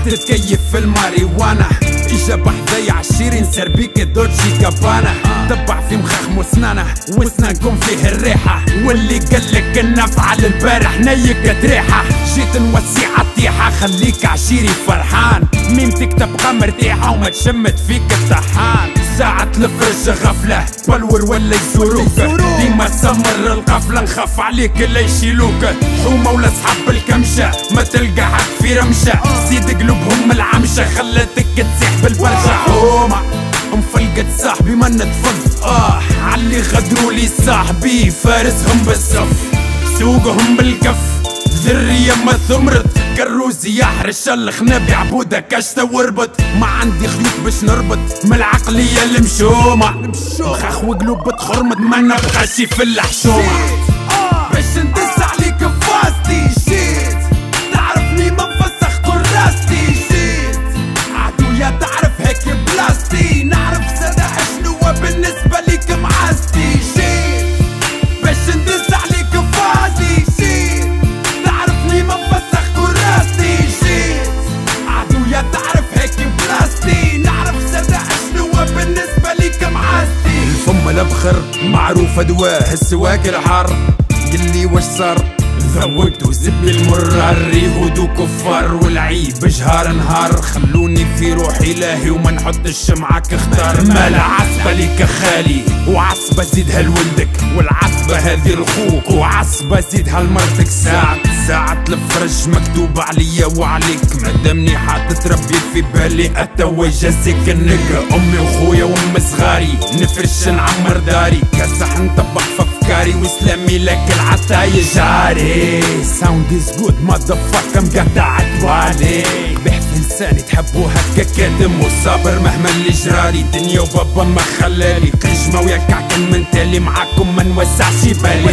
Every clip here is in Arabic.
تتكيف في الماريوانا، اجا بحذايا عشيرين سربيك دوتشي كابانا، دبع في مخاخم وسنانه وسنانكم فيه الريحة، واللي قالك النفعل البارح نيكت ريحة، جيت نوسي عالطيحة خليك عشيري فرحان، ميمتك تبقى مرتاحة وما تشمت فيك الطحان، ساعة الفرج غفلة بلور ولا يزوروك، ديما سمر القفلة نخاف عليك لا يشيلوك، حومة ولا صحاب الكمشة ما تلقى حد في رمشة، زيد قلوبهم العمشة خلتك تسيح بالبرشة، حومة مفلقت صاحبي ما نتفض علي غدرولي صاحبي فارسهم بالصف، سوقهم بالكف ذرية ما ثمرت، كروزي يحرش الخناب عبودة كشتا وربط، ما عندي خيوط باش نربط من العقلية المشومة، خاخ وقلوب تخرمط ما نبقاش في الحشومة، باش ندس عليك فاستي جيت تعرفني ما نفسخ كراستي جيت عدويا تعرف هيك بلاستي، نعرف سدح شنو بالنسبة ليك معاستي جيت باش ندس عليك فاستي جيت تعرفني ما نفسخ كراستي جيت عدويا تعرف هيك بلاستي، نعرف سدح شنو بالنسبة ليك معاستي، الفم الابخر معروفة دواه السواق الحار، قلي واش صار ذوقت وزبي المر، الريهود كفار والعيب جهار نهار، خلوني في روحي لاهي وما نحطش معاك اختار، مال عصبة ليك خالي وعصبة زيدها لولدك، والعصبة هذه لخوك وعصبة زيدها لمرتك، ساعة الفرج مكتوب عليا وعليك، مادامني حاطط ربي في بالي اتوا جازيك النك، امي وخويا وام صغاري نفرش نعمر داري، كاسح نطبخ في افكاري واسلامي لك العطايا جاري، ساوند از جود ماذر فاك مقطع بالي، بحث انساني تحبو هكا كادم وصابر مهما اللي جرالي، دنيا وبابا ما خلالي، قشمة ويا كعكن من تالي معاكم ما نوسعش بالي،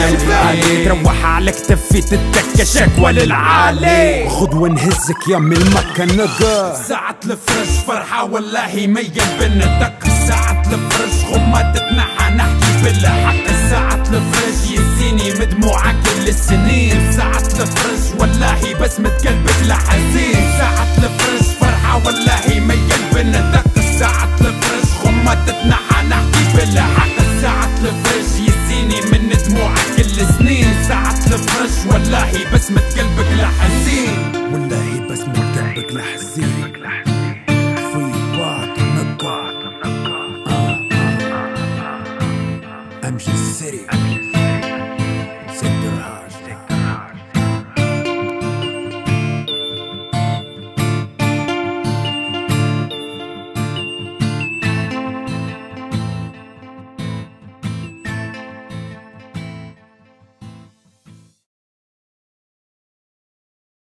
خويا تروح على كتفي تتكا شكوى للعالي، خذ ونهزك يا من المكة نقا، ساعة الفرج فرحة والله ما يقلبن الدق، ساعة الفرج غمة تتنحى نحكي بالحق، ساعة الفرج يزيني مدموعة كل السنين، ساعة الفرج والله بس متقلبك لحزين، ساعة الفرج فرحة والله ما يقلبن الدق،